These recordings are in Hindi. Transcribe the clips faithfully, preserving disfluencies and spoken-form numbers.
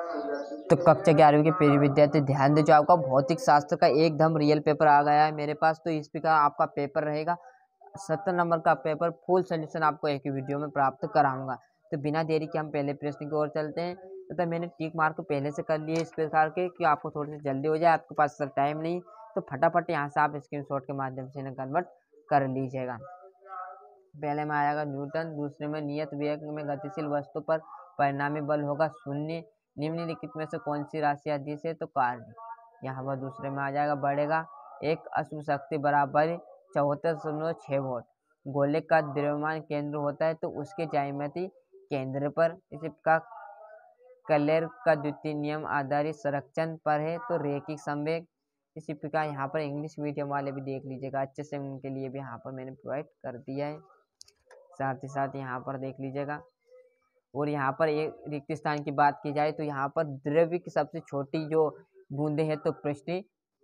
तो कक्षा ग्यारहवीं के प्रिय विद्यार्थी ध्यान दे, जो आपका भौतिक शास्त्र का एकदम रियल पेपर आ गया है मेरे पास। तो इस का आपका पेपर रहेगा सत्तर नंबर का पेपर, फुल सोल्यूशन आपको एक ही वीडियो में प्राप्त कराऊंगा। तो बिना देरी के हम पहले प्रश्न की ओर चलते हैं। तो मैंने टिक मार्क पहले से कर लिए इस प्रकार के कि आपको थोड़ी सी जल्दी हो जाए, आपके पास सर टाइम नहीं, तो फटाफट यहाँ से आप स्क्रीनशॉट के माध्यम से इन्हें कन्वर्ट कर लीजिएगा। पहले में आएगा न्यूटन, दूसरे में नियत वेग में गतिशील वस्तु पर परिणामी बल होगा शून्य। निम्नलिखित में से कौन सी राशि अधिक है? तो कार्य। यहाँ पर दूसरे में आ जाएगा बढ़ेगा एक अशुभ शक्ति बराबर चौहत्तर दशमलव छः वोल्ट। गोले का द्रव्यमान केंद्र होता है तो उसके ज्यामिति केंद्र पर। इसी प्रकार कलेर का द्वितीय नियम आधारित संरक्षण पर है तो रैखिक संवेग। इसी प्रकार यहाँ पर इंग्लिश मीडियम वाले भी देख लीजिएगा अच्छे से, उनके लिए भी यहाँ पर मैंने प्रोवाइड कर दिया है। साथ ही साथ यहाँ पर देख लीजिएगा। और यहाँ पर एक रिक्त स्थान की बात की जाए तो यहाँ पर द्रव्य की सबसे छोटी जो बूंदे है तो पृष्ठीय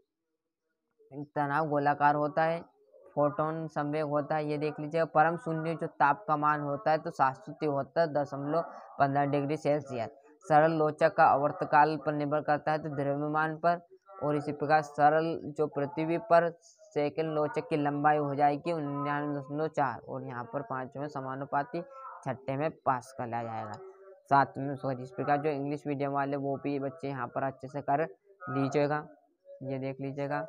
तनाव गोलाकार होता है, फोटोन संवेग होता है, ये देख लीजिएगा। परम शून्य जो ताप का मान होता है तो शाश्वती होता है दशमलव पंद्रह डिग्री सेल्सियस। सरल लोचक का आवर्तकाल पर निर्भर करता है तो द्रव्यमान पर। और इसी प्रकार सरल जो पृथ्वी पर सेकंड लोचक की लंबाई हो जाएगी उन्यानवे दशमलव चार। और यहाँ पर पांचवें समानुपाती, छठे में पास्कल आ जाएगा, सातवें में सॉरी। इस प्रकार जो इंग्लिश मीडियम वाले वो भी बच्चे यहाँ पर अच्छे से कर लीजिएगा, ये देख लीजिएगा।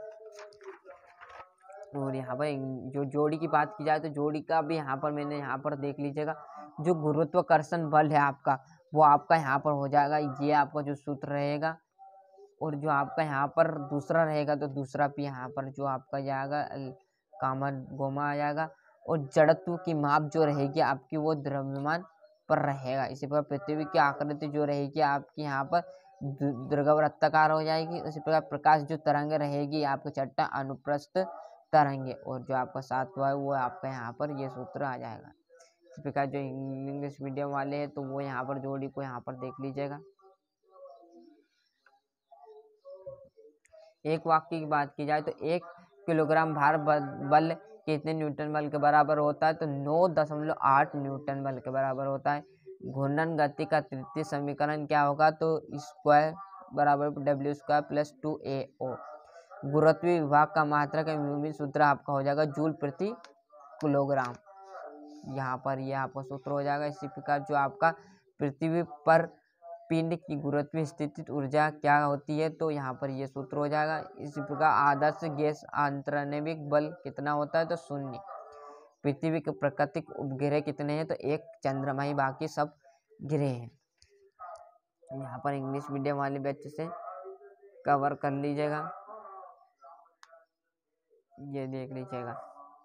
और यहाँ पर जो जोड़ी की बात की जाए तो जोड़ी का भी यहाँ पर मैंने यहाँ पर देख लीजिएगा। जो गुरुत्वाकर्षण बल है आपका वो आपका यहाँ पर हो जाएगा, ये आपका जो सूत्र रहेगा। और जो आपका यहाँ पर दूसरा रहेगा तो दूसरा भी यहाँ पर जो आपका जाएगा कामा गोमा आ जाएगा। और जड़त्व की माप जो रहेगी आपकी वो द्रव्यमान पर रहेगा। इसी प्रकार पृथ्वी की आकृति जो रहेगी आपकी यहाँ पर दीर्घवृत्ताकार हो जाएगी। उसी प्रकार प्रकाश जो तरंग रहेगी आपकी छठा अनुप्रस्थ तरंगे। और जो आपका सातवां है वो आपका यहाँ पर ये सूत्र आ जाएगा। इस प्रकार जो इंग्लिश मीडियम वाले हैं तो वो यहाँ पर जोड़ी को यहाँ पर देख लीजिएगा। एक वाक्य की बात की जाए तो एक किलोग्राम भार बल कितने न्यूटन बल के बराबर होता है? तो नौ दशमलव आठ न्यूटन बल के बराबर होता है। घूर्णन गति का तृतीय समीकरण क्या होगा? तो स्क्वायर बराबर W square plus two A O. गुरुत्व विभाग का मात्रा का विभिन्न सूत्र आपका हो जाएगा जूल प्रति किलोग्राम। यहाँ पर यह आपका सूत्र हो जाएगा। इसी प्रकार जो आपका पृथ्वी पर पिंड की गुरुत्वीय स्थिति ऊर्जा क्या होती है? तो यहाँ पर ये सूत्र हो जाएगा। इसी प्रकार आदर्श गैस आंतरिक बल कितना होता है? तो शून्य। पृथ्वी के प्राकृतिक उपग्रह कितने हैं? तो एक चंद्रमा ही, बाकी सब ग्रह हैं। यहाँ पर इंग्लिश मीडियम वाले भी अच्छे से कवर कर लीजिएगा, ये देख लीजिएगा।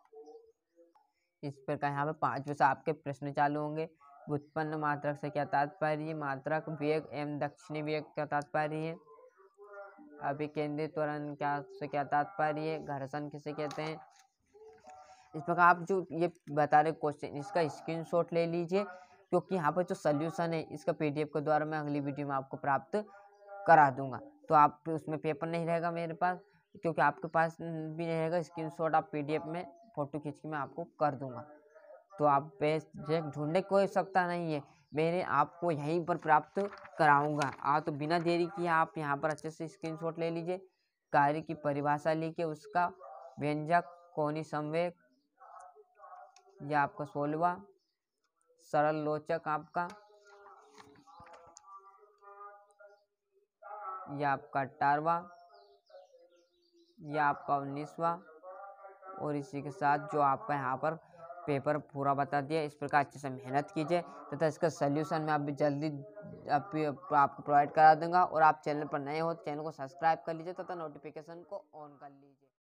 इस प्रकार यहाँ पे पांचवें से आपके प्रश्न चालू होंगे। उत्पन्न मात्रक से क्या तात्पर्य है? मात्रक वेग एवं दक्षिणी वेग का तात्पर्य है। अभिकेंद्रित त्वरण क्या से क्या तात्पर्य है? घर्षण किसे कहते हैं? इस प्रकार आप जो ये बता रहे क्वेश्चन इसका स्क्रीनशॉट ले लीजिए, क्योंकि यहाँ पर जो सोल्यूशन है इसका पीडीएफ के द्वारा मैं अगली वीडियो में आपको प्राप्त करा दूंगा। तो आप उसमें पेपर नहीं रहेगा मेरे पास, क्योंकि आपके पास भी नहीं रहेगा स्क्रीनशॉट, आप पीडीएफ में फोटो खींच के मैं आपको कर दूंगा। तो आप पेज ढूंढने कोई सकता नहीं है, मैंने आपको यहीं पर प्राप्त कराऊंगा। आप तो बिना देरी किए आप यहाँ पर अच्छे से स्क्रीनशॉट ले लीजिए। कार्य की परिभाषा लिखिए, उसका व्यंजक कोणीय संवेग, यह आपका सोलवा। सरल लोचक आपका, यह आपका अट्ठारहवां, यह आपका उन्नीसवां। और इसी के साथ जो आपका यहाँ पर पेपर पूरा बता दिया। इस प्रकार अच्छे से मेहनत कीजिए तथा इसका सोल्यूशन मैं अभी जल्दी आप, आपको प्रोवाइड करा दूंगा। और आप चैनल पर नए हो तो चैनल को सब्सक्राइब कर लीजिए तथा नोटिफिकेशन को ऑन कर लीजिए।